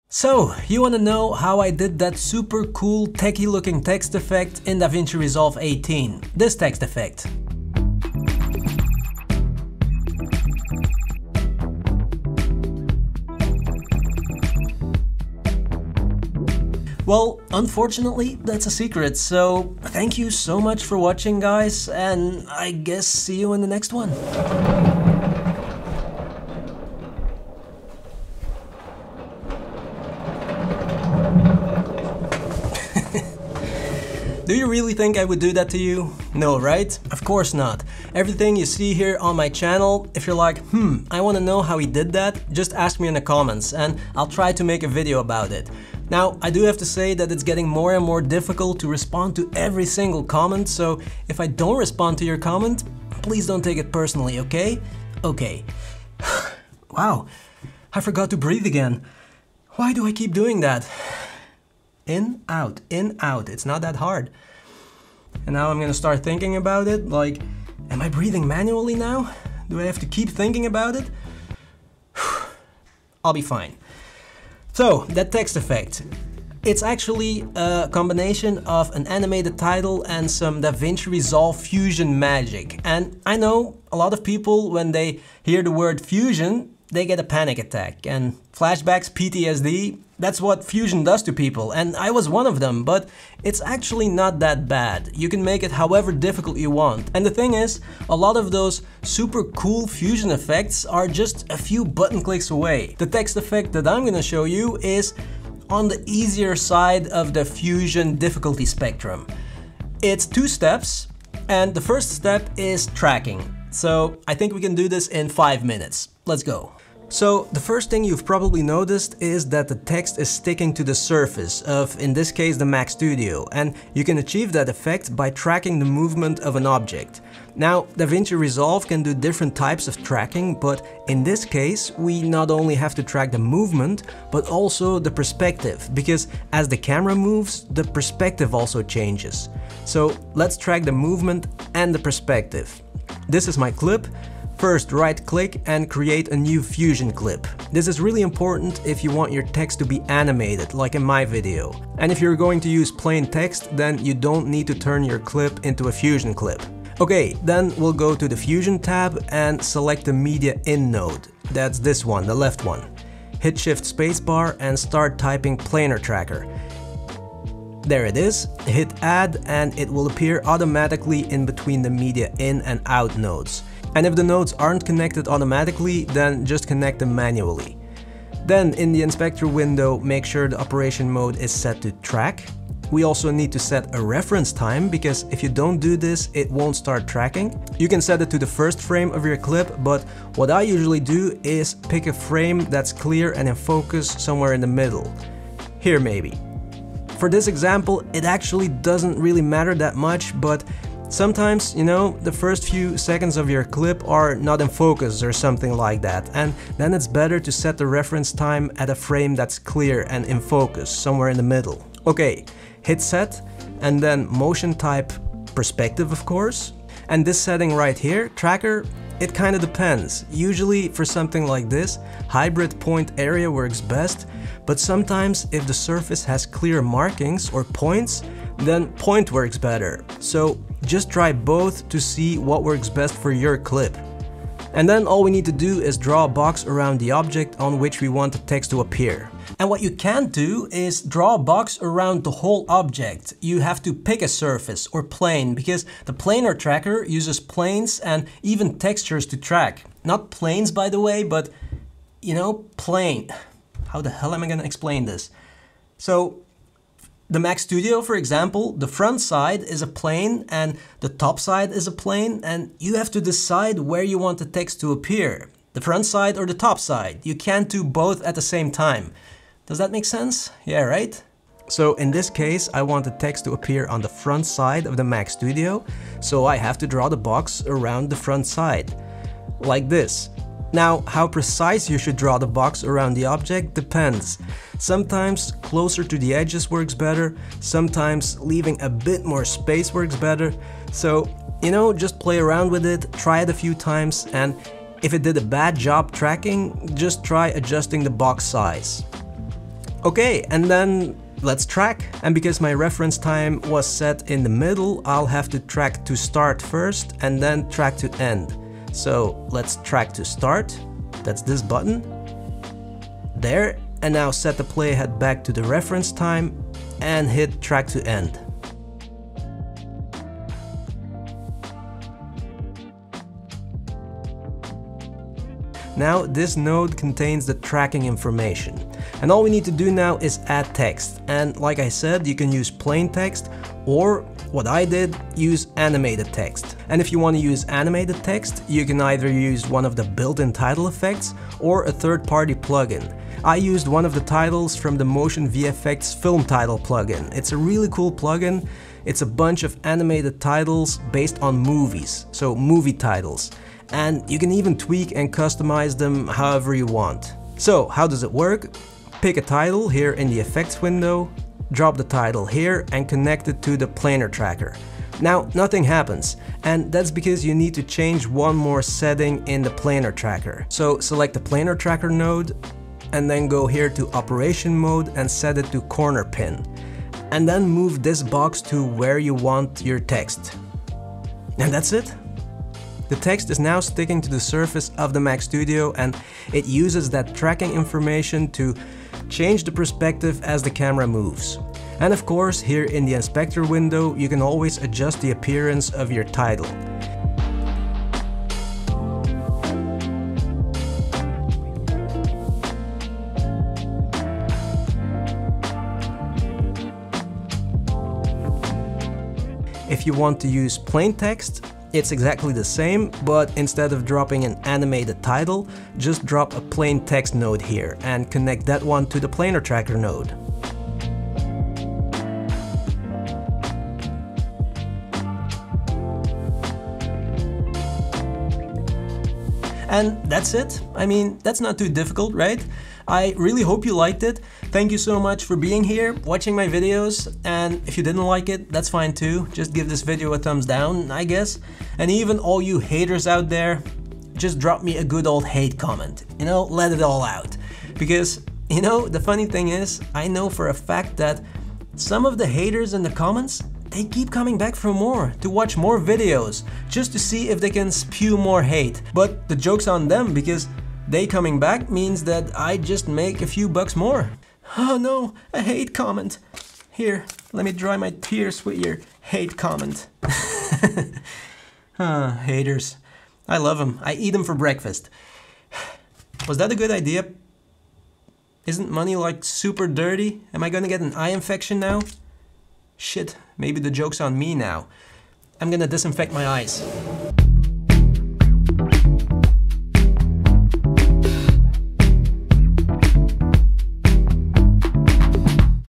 So, you wanna know how I did that super cool techie looking text effect in DaVinci Resolve 18? This text effect. Well, unfortunately, that's a secret, so thank you so much for watching, guys, and I guess see you in the next one. Do you really think I would do that to you? No, right? Of course not. Everything you see here on my channel, if you're like, I want to know how he did that, just ask me in the comments and I'll try to make a video about it. Now, I do have to say that it's getting more and more difficult to respond to every single comment, so if I don't respond to your comment, please don't take it personally, okay? Okay. Wow, I forgot to breathe again. Why do I keep doing that? In, out, it's not that hard. And now I'm gonna start thinking about it, like, am I breathing manually now? Do I have to keep thinking about it? I'll be fine. So, that text effect. It's actually a combination of an animated title and some DaVinci Resolve fusion magic. And I know a lot of people, when they hear the word fusion, they get a panic attack and flashbacks, PTSD. That's what fusion does to people, and I was one of them, but it's actually not that bad. You can make it however difficult you want. And the thing is, a lot of those super cool fusion effects are just a few button clicks away. The text effect that I'm gonna show you is on the easier side of the fusion difficulty spectrum. It's 2 steps, and the first step is tracking. So I think we can do this in 5 minutes. Let's go. So the first thing you've probably noticed is that the text is sticking to the surface of, in this case, the Mac Studio, and you can achieve that effect by tracking the movement of an object. Now, DaVinci Resolve can do different types of tracking, but in this case, we not only have to track the movement, but also the perspective, because as the camera moves, the perspective also changes. So let's track the movement and the perspective. This is my clip. First, right-click and create a new fusion clip. This is really important if you want your text to be animated, like in my video. And if you're going to use plain text, then you don't need to turn your clip into a fusion clip. Okay, then we'll go to the Fusion tab and select the Media In node. That's this one, the left one. Hit Shift Spacebar and start typing Planar Tracker. There it is, hit Add and it will appear automatically in between the Media In and Out nodes. And if the nodes aren't connected automatically, then just connect them manually. Then in the inspector window, make sure the operation mode is set to track. We also need to set a reference time, because if you don't do this, it won't start tracking. You can set it to the first frame of your clip, but what I usually do is pick a frame that's clear and in focus somewhere in the middle. Here maybe. For this example, it actually doesn't really matter that much, but sometimes, you know, the first few seconds of your clip are not in focus or something like that, and then it's better to set the reference time at a frame that's clear and in focus, somewhere in the middle. Okay, hit set, and then motion type perspective, of course. And this setting right here, tracker, it kind of depends. Usually for something like this, hybrid point area works best, but sometimes if the surface has clear markings or points, then point works better. So just try both to see what works best for your clip. And then all we need to do is draw a box around the object on which we want the text to appear. And what you can't do is draw a box around the whole object. You have to pick a surface or plane, because the Planar Tracker uses planes and even textures to track. Not planes, by the way, but, you know, plane. How the hell am I gonna explain this? So, the Mac Studio, for example, the front side is a plane and the top side is a plane, and you have to decide where you want the text to appear. The front side or the top side. You can't do both at the same time. Does that make sense? Yeah, right? So in this case, I want the text to appear on the front side of the Mac Studio, so I have to draw the box around the front side. Like this. Now, how precise you should draw the box around the object depends. Sometimes closer to the edges works better, sometimes leaving a bit more space works better. So, you know, just play around with it, try it a few times, and if it did a bad job tracking, just try adjusting the box size. Okay, and then let's track. And because my reference time was set in the middle, I'll have to track to start first and then track to end. So let's track to start. That's this button. There. And now set the playhead back to the reference time and hit track to end. Now this node contains the tracking information. And all we need to do now is add text. And like I said, you can use plain text, or what I did, use animated text. And if you want to use animated text, you can either use one of the built-in title effects or a third-party plugin. I used one of the titles from the Motion VFX film title plugin. It's a really cool plugin. It's a bunch of animated titles based on movies, so movie titles. And you can even tweak and customize them however you want. So how does it work? Pick a title here in the effects window, drop the title here and connect it to the Planar Tracker. Now nothing happens, and that's because you need to change one more setting in the Planar Tracker. So select the Planar Tracker node and then go here to operation mode and set it to corner pin. And then move this box to where you want your text. And that's it. The text is now sticking to the surface of the Mac Studio, and it uses that tracking information to change the perspective as the camera moves. And of course, here in the inspector window, you can always adjust the appearance of your title. If you want to use plain text, it's exactly the same, but instead of dropping an animated title, just drop a plain text node here and connect that one to the Planar Tracker node. And that's it. I mean, that's not too difficult, right? I really hope you liked it. Thank you so much for being here, watching my videos, and if you didn't like it, that's fine too. Just give this video a thumbs down, I guess. And even all you haters out there, just drop me a good old hate comment. You know, let it all out. Because, you know, the funny thing is, I know for a fact that some of the haters in the comments, they keep coming back for more, to watch more videos, just to see if they can spew more hate. But the joke's on them, because they coming back means that I just make a few bucks more. Oh no, a hate comment. Here, let me dry my tears with your hate comment. Haters. I love them. I eat them for breakfast. Was that a good idea? Isn't money like super dirty? Am I gonna get an eye infection now? Shit, maybe the joke's on me now. I'm gonna disinfect my eyes.